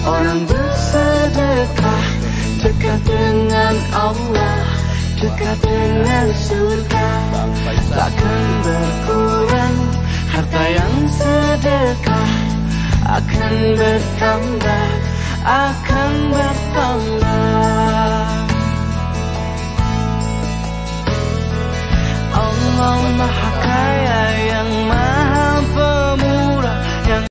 Orang bersedekah dekat dengan Allah, dekat dengan surga. Takkan berkurang harta yang sedekah, akan bertambah, akan